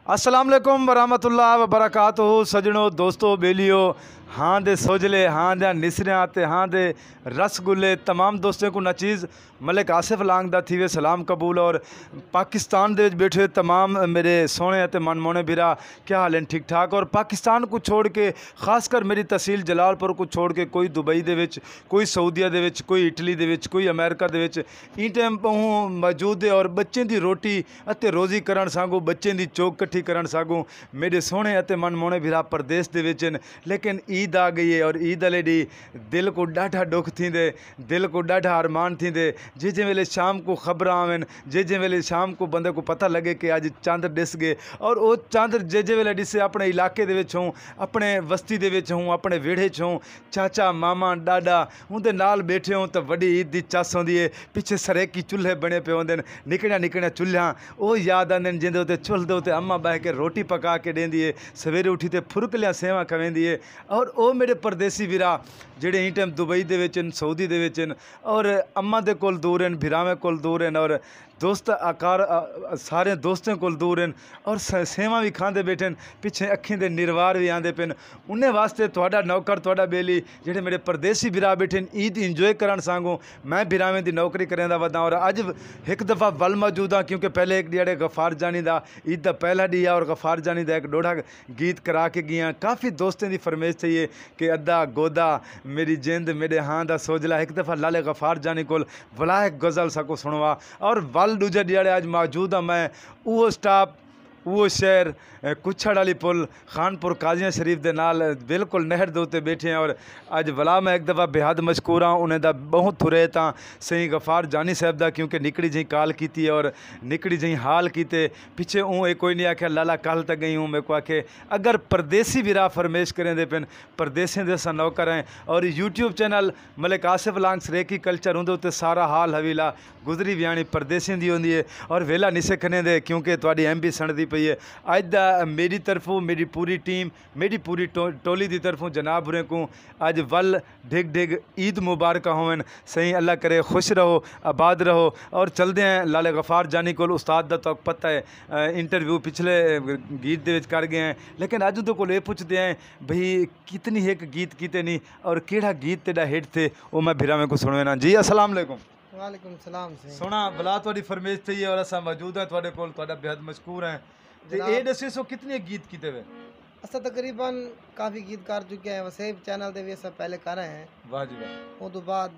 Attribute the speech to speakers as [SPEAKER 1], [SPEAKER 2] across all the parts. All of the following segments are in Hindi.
[SPEAKER 1] अस्सलाम वालेकुम वरहमतुल्लाह वबरकातुहू। सजणों दोस्तों बेलियो हाँ दे सोजले हाँ दे निसरियाँ ते हाँ दे रसगुल्ले तमाम दोस्तों को नचीज़ मलिक आसिफ लांग दा थी वे सलाम कबूल। और पाकिस्तान दे विच बैठे तमाम मेरे सोने ते मनमोने बिरा क्या हाल हैं, ठीक ठाक। और पाकिस्तान को छोड़ के खासकर मेरी तहसील जलालपुर को छोड़ के कोई दुबई दे विच, कोई सऊदीया दे विच, कोई इटली दे विच, कोई अमेरिका दे विच ई टाइम हूँ मौजूद है। और बच्चों की रोटी अते रोज़ी करण सागू, बच्चों की चौक कट्ठी करण सागू मेरे सोने अते मनमोने बिरा परदेस दे विच न। लेकिन ईद आ गई है और ईद वाले डी दिल को ॾाढा दुख थींदे, दिल को ॾाढा अरमान थींदे। जे वेले शाम को खबर आवन, जे वेले शाम को बंदे को पता लगे कि अज चंद दिस गए और वो चंद जे वेले दिसे अपने इलाके दे विच हूँ, अपने बस्ती दे विच हूँ, अपने वेड़े च हूँ, चाचा मामा डाडा उनके नाल बैठे हूँ तो वड्डी ईद की चस आउंदी है। पिछे सरेकी चूल्हे बने पे होंदे निकड़िया निकड़िया चूल्हा वो याद आते हैं जिंदे उत्ते चुल्ह दे उत्ते अम्मा बह के रोटी पका के देंदी है, सवेरे उठी ते फुरकलियां सेवा खवेंदी है। और वो मेरे परदेसी वीरा जेडे ई टाइम दुबई दे विच न, सऊदी दे विच न और अम्मा दे कोल दूर हैं, भिरावें कोल दूर हैं और दोस्त आकार सारे दोस्तों कोल दूर हैं और सेवा भी खाते बैठे हैं। पिछे अखीं दे निर्वार भी आते पे उन्हें वास्ते तुहाडा नौकर तुहाडा बेली जेडे मेरे परदेसी बिरा बैठे ईद इंजॉय करन सांगू। मैं बिरावें दी नौकरी करेंदा वदा और अज एक दफ़ा वल मौजूद हाँ क्योंकि पहले एक ॾियाड़े गफ़ार जानी दा ईद दा पहला डी और गफ़ार जानी दा एक डोढ़ा गीत करा के गया। काफ़ी दोस्तों की फरमाइश चाहिए कि अद्धा गोदा मेरी जिंद मेरे हाँ दा सोजला एक दफ़ा लाले गफ़ार जानी कोल वलायक गज़ल सको सुनवा। और वल दूजे ॾियाड़े अज मौजूद हाँ मैं वो स्टाफ वो शहर कुछड़ वाली पुल खानपुर काजिया शरीफ के नाल बिल्कुल नहर के उत्ते बैठे हैं। और अज वला मैं एक दफ़ा बेहद मशकूर हाँ उन्हें दा बहुत थुरे तो सही गफ़ार जानी साहब दा क्योंकि निकड़ी जी कॉल की है और निकड़ी जी हाल किते पिछे ऊँ कोई नहीं आख्या लाला कल तक गई हूँ। मेरे को आखे अगर परदेसी विरा फरमेश करेंदे पेन परदेसी दे असां नौकर हैं। और YouTube channel Malik Asif Lang Saraiki culture उनके उत्ते सारा हाल हवीला गुजरी व्याणी परदेसियों की होंदी है और वेला निसे खने दे क्योंकि तुहाडी एमबी सड़दी पई है। अज दा मेरी तरफों मेरी पूरी टीम मेरी पूरी टोली की तरफों जनाब बुरे को अज वल ढिग ढिग ईद मुबारक होवन। सही अल्लाह करे खुश रहो आबाद रहो। और चलते हैं लाले गफ़ार जानी को उस्ताद दा तो पता है इंटरव्यू पिछले गीत दे विच कर गए हैं लेकिन अज तो को पुछते हैं भाई कितनी एक गीत किते नहीं और केड़ा गीत तेरा हिट थे वो मैं भिरावें को सुनवेना। जी अस्सलाम वालेकुम।
[SPEAKER 2] वालेकुम सलाम।
[SPEAKER 1] सोना भला तुहाडी फरमेश थी और असा मौजूद है तुहाडे कोल तुहाडा बेहद मशकूर हैं ते ए दसे सो कितने गीत कीते वे?
[SPEAKER 2] असा तकरीबन काफ़ी गीत कर चुके हैं वसेब चैनल दे भी असा पहले कर रहे हैं।
[SPEAKER 1] वाह जी वाह।
[SPEAKER 2] उस तो बाद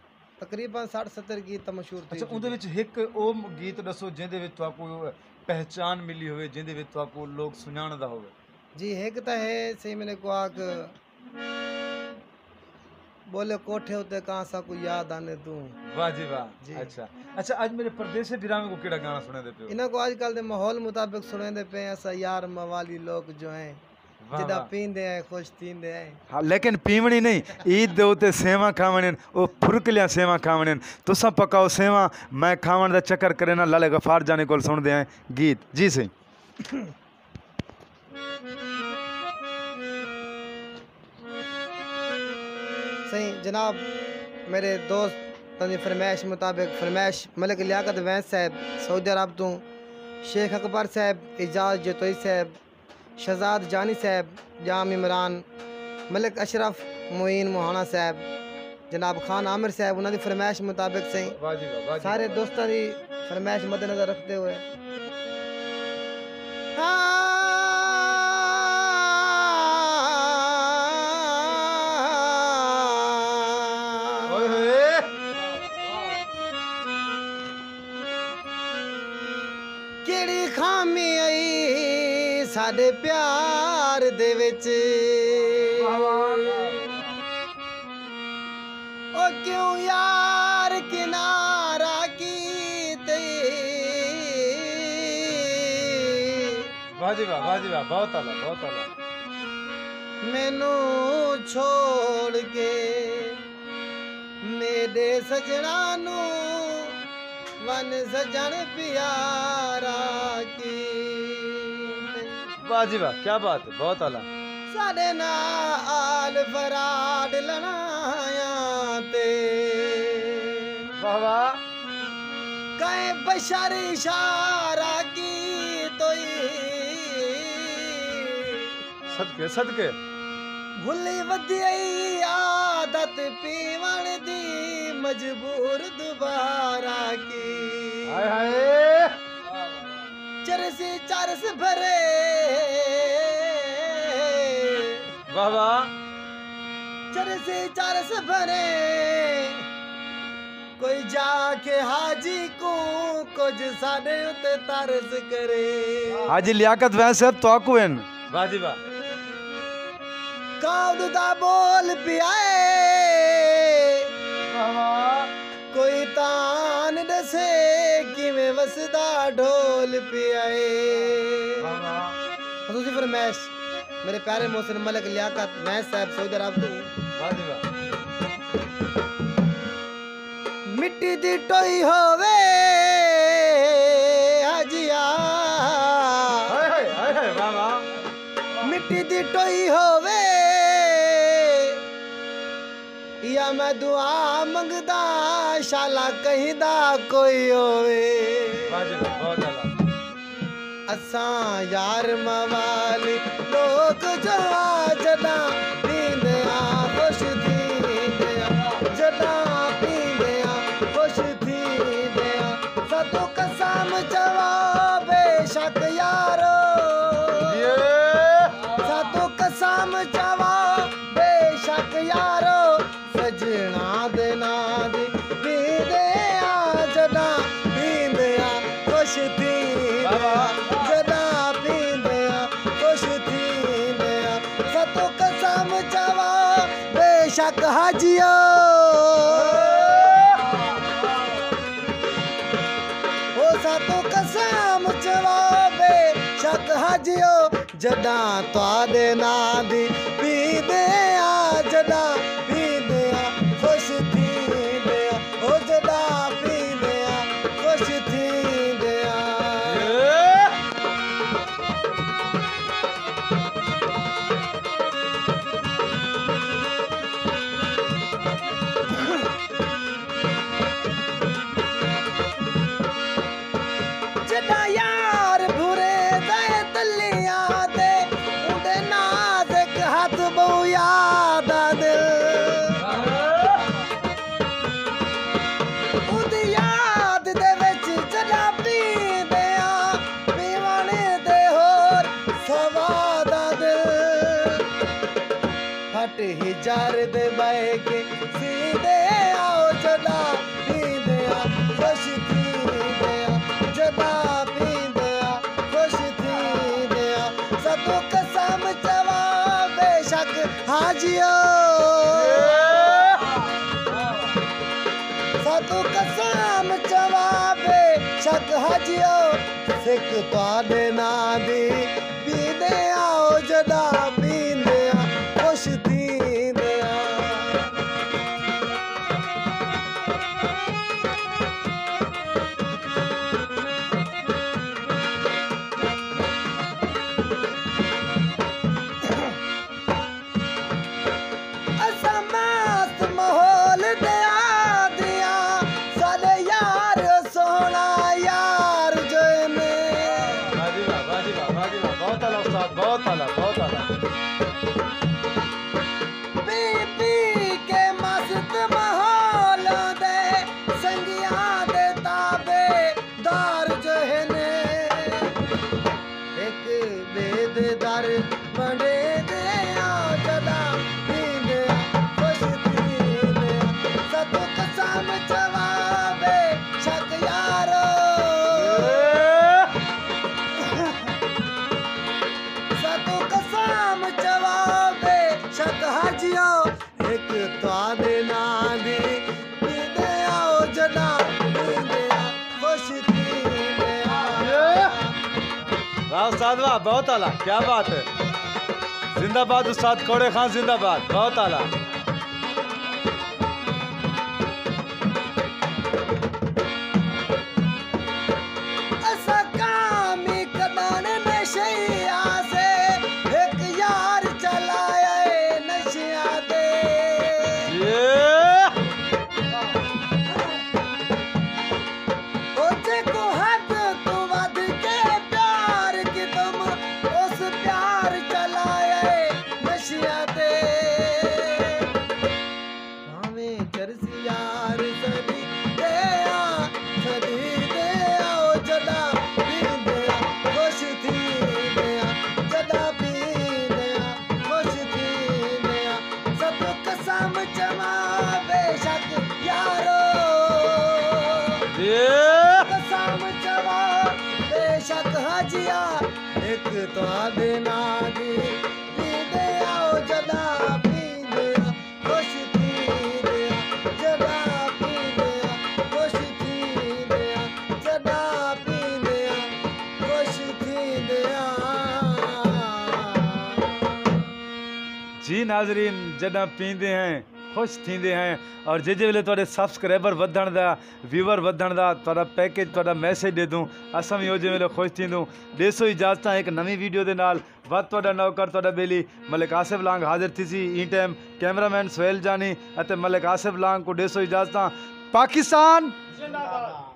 [SPEAKER 2] तकरीबन 60-70 गीत मशहूर थे।
[SPEAKER 1] अच्छा उहदे विच एक ओ गीत दसो जिहदे विच तुहाको पहचान मिली होवे जिहदे विच तुहाको लोग सुनाणदा होवे?
[SPEAKER 2] जी एक तो है सही मैंने को आग बोले कोठे उते कहाँ सा को याद आने तू।
[SPEAKER 1] वाह जी वाह। अच्छा अच्छा आज मेरे परदेस बिरामे को केड़ा गाना सुने दे पे?
[SPEAKER 2] इन्हां को आजकल दे माहौल मुताबिक सुने दे पे ऐसा यार मवाली लोग जो हैं जिदा पींदे हैं खुश थींदे हैं।
[SPEAKER 1] हाँ लेकिन पीवनी नहीं ईद दे उते सेवा खावण ओ फुरकलियां सेवा खावण तुसा पकाओ सेवा मैं खावण दा चक्कर करे ना लाले गफ़ार जाने कोल सुनदे हैं गीत। जी सही।
[SPEAKER 2] सही जनाब मेरे दोस्त तनी फरमाइश मुताबिक फरमाइश मलिक लियाकत वैस साहब सऊदी अरब तो शेख अकबर साहब एजाज जतोई साहब शहजाद जानी साहब जाम इमरान मलिक अशरफ मोइन मोहाना साहब जनाब खान आमिर साहब उन्होंने फरमाइश मुताबिक सही सारे दोस्तों की फरमाइश मद्देनजर रखते हुए केड़ी खामी आई साडे प्यार दे विच ओ क्यों यार किनारा कीते।
[SPEAKER 1] वाह जी वाह बहुत आला बहुत आला।
[SPEAKER 2] मैनू छोड़ के मेरे सजना नू वन सजन प्यारा की।
[SPEAKER 1] वाह जी वाह क्या बात है बहुत आला।
[SPEAKER 2] साडे नाल फराड लड़ाया ते
[SPEAKER 1] वाह वाह
[SPEAKER 2] कहे बशर इशारा की तोई
[SPEAKER 1] सदके सदके
[SPEAKER 2] भुली वधी आदत पीवण दी मजबूर दोबारा की
[SPEAKER 1] हाय हाय
[SPEAKER 2] चरसी चरस भरे
[SPEAKER 1] बाबा
[SPEAKER 2] चरसी चरस भरे कोई जाके हाजी को कुछ साडे उते तरस करे
[SPEAKER 1] हाजी लियाकत वैस साहब तो आकुन बाजी बा
[SPEAKER 2] कावद दा बोल पियाए कोई तान दसे किवें वसदा ढोल पियाए हुजूर फरमाइश मेरे प्यारे मोहसिन मलिक लियाकत वैस साहब सऊदी अरब तो
[SPEAKER 1] बाजी बा
[SPEAKER 2] मिट्टी दी टोई होवे हाजिया
[SPEAKER 1] हाय हाय हाय हाय बाबा
[SPEAKER 2] मिट्टी दी टोई होवे या मैं दुआ मंगदा शाला कहीं दा कोई होवे
[SPEAKER 1] बाजी बा बहुत आला
[SPEAKER 2] असां यार मवाली लोग जवा जदा पींदे आ खुश थींदे आ जदा पींदे आ खुश थींदे आ सतो कसम जवा बेशक यारो सतो कसम जवा बेशक यारो सजना दे नाद पींदे आ जदा पींदे आ खुश थींदे आ जदा पींदे आ खुश थींदे आ सतो कसम जवा बेशक हाजियो ओ सतो कसम जवा बेशक हाजियो जदा तुआदे नादी पींदे आ जदा पींदे आ खुश थींदे आ ओ जदा पींदे आ खुश थींदे आ जदा यार भुरे दे तलिया दे उदे नाज़ुक हाथ बहु याद आ दिल उदी याद दे विच जदा पींदे आ पीवण दे होर सवाद आ दिल फट हिजार दे बह के सीधे आओ जदा पींदे आ खुश थींदे आ जदा पींदे आ खुश थींदे आ सतो कसम चवा बेशक हाजियो सतो कसम चवा बेशक हाजियो सिक तुआदे नादी पींदे आओ जदा पींदे आ खुश थींदे आ असां मस्त माहौल दिया दिया सारे यार सोना यार जो ने
[SPEAKER 1] बाजी बा बाजी बा बाजी बा बहुत आला उस्ताद बहुत आला बहुत आला
[SPEAKER 2] पी पी के मस्त माहौल दे संगिया दे ताबे दार जो ने एक बेददार बड़े दे आ जदा पींदे आ खुश थींदे आ सतो कसम जवाबे शक यारो सतो कसम जवाबे शक हाजियो एक तुआदे नादी पींदे आओ जदा पींदे आ खुश थींदे आ
[SPEAKER 1] वाह उस्ताद वाह बहुत आला क्या बात है जिंदाबाद उस्ताद कौड़े खान जिंदाबाद बहुत आला
[SPEAKER 2] असा कामी कदान नशैया से एक यार चलाया नशिया दे ओ जेको हद तू वध के प्यार की तुम उस प्यार चलाया एक तुहाडे नाम दी पींदे आओ जदा पींदे आ खुश थींदे आ जदा पींदे आ खुश थींदे आ जदा पींदे आ खुश थींदे आ।
[SPEAKER 1] जी नाज़रीन, जॾहिं पींदे हैं खुश थींदे हैं और जे वेले तुहाडे सब्सक्राइबर वधण दा व्यूअर वधण दा तुहाडा पैकेज तुहाडा मैसेज दे दूं असां भी ओजे वेले खुश थींदूं। ॾेसो इजाज़त एक नवीं वीडियो दे नाल वध तुहाडा नौकर तुहाडा बेली मलिक आसिफ लांग हाज़िर थीसी। ई टाइम कैमरामैन सुहेल जानी अते मलिक आसिफ लांग को ॾेसो इजाज़त। पाकिस्तान जिंदाबाद।